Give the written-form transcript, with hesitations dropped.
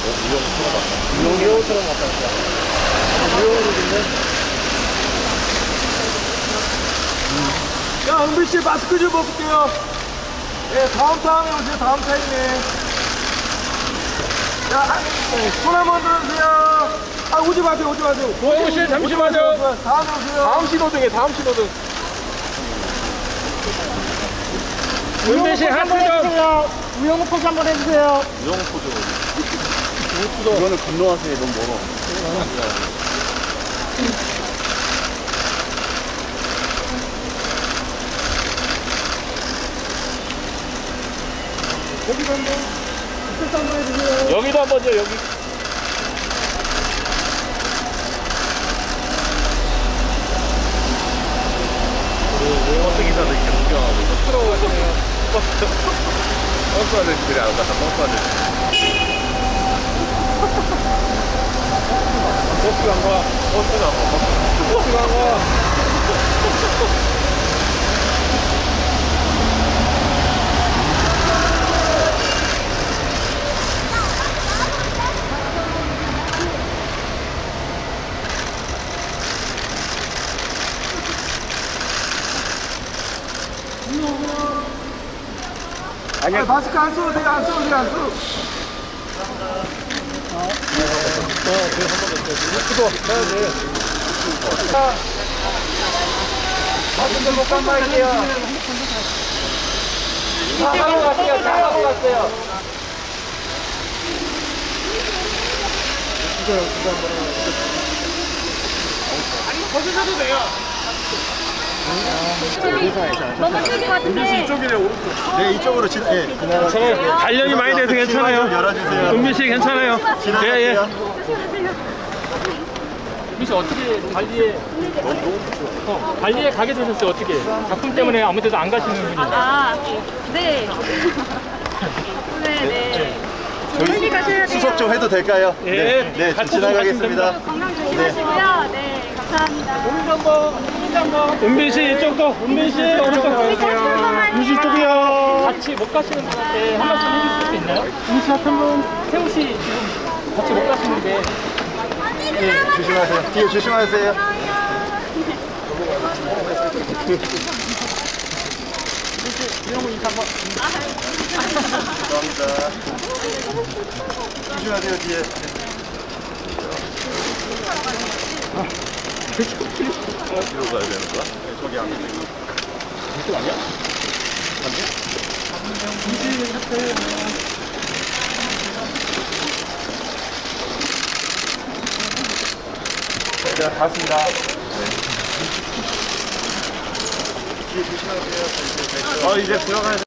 무용처럼 왔다 갔다. 무용으로 됐네. 야, 은비씨 마스크 좀 벗을게요. 예, 다음 타임에 오세요. 다음 타임에. 야, 손 한번 들어주세요. 아, 오지 마세요. 오지 마세요. 은비씨 잠시만요. 다음에 오세요. 다음 신호등에 다음 신호등. 은비씨 하트 좀. 우영우 포즈 한번 해주세요. 우영우 포즈. 이거는 건너하세요. 너무 멀어. 여기도 한번 포즈 한번 해주세요. 여기도 한번요. 여기. 버스 기사도 이렇게 구경하고 부끄러워하시네요. 버스 아저씨들이 안 갔다. 버스 아저씨. 버스 간 거야. 버스 간 거. 버스 간 거야. 아니야, 마스크 안 써도 돼, 안 써도 돼, 안 써. 마스크 좀 못 감아할게요. 다 하고 갔어요, 다 하고 갔어요. 벗으셔도 돼요. 너무 힘들 것 같은데. 이쪽이네, 오른쪽. 네, 이쪽으로 지나갈게요. 단련이 많이 돼서 괜찮아요. 열어주세요. 은비씨 괜찮아요. 지나갈게요. 혹시 어떻게 관리에 가게 되셨어요? 어떻게? 작품 때문에 아무 데도 안 가시는 분이? 네. 네. 빨리 가셔야 돼요. 수속 좀 해도 될까요? 예. 네, 좀 지나가겠습니다. 건강 조심하시고요. 네, 감사합니다. 은비씨 이쪽도. 은비씨 오른쪽. 은비씨 이쪽이요. 같이 못 가시는 분한테 한 말씀 해주실 수 있나요? 인사 한번 태우 씨 지금 같이 못 가시는데 네, 조심하세요. 뒤에 조심하세요. 감사합니다. 조심하세요, 뒤에. 어디로 가야 되는 거야? 저기 안 돼. 이쪽 아니야? 안 돼? 자, 갔습니다. 네. 뒤에 조심하세요. 이제 들어가야 돼.